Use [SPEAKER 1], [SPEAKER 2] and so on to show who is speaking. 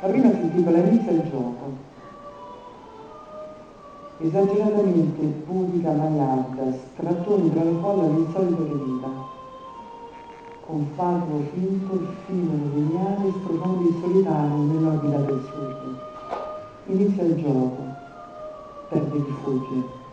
[SPEAKER 1] La prima si intitola Inizia il gioco. Esageratamente pudica maialda, strattoni tra le folle all'insolito che vita. Con falco finto sfidano lineari sprofondi solitari nell'orbita del sud. Inizia il gioco, perde chi fugge.